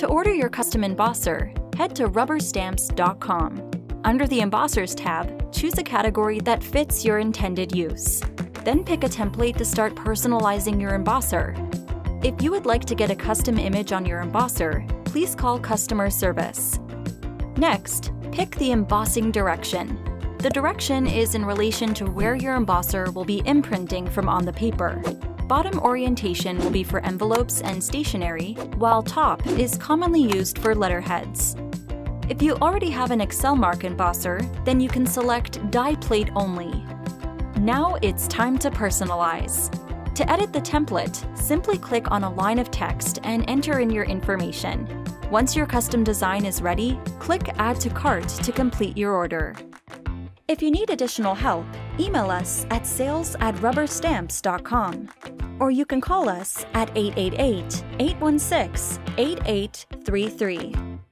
To order your custom embosser, head to rubberstamps.com. Under the Embossers tab, choose a category that fits your intended use. Then pick a template to start personalizing your embosser. If you would like to get a custom image on your embosser, please call customer service. Next, pick the embossing direction. The direction is in relation to where your embosser will be imprinting from on the paper. Bottom orientation will be for envelopes and stationery, while top is commonly used for letterheads. If you already have an Excelmark embosser, then you can select Die Plate Only. Now it's time to personalize. To edit the template, simply click on a line of text and enter in your information. Once your custom design is ready, click Add to Cart to complete your order. If you need additional help, email us at sales@rubberstamps.com, or you can call us at 888-816-8833.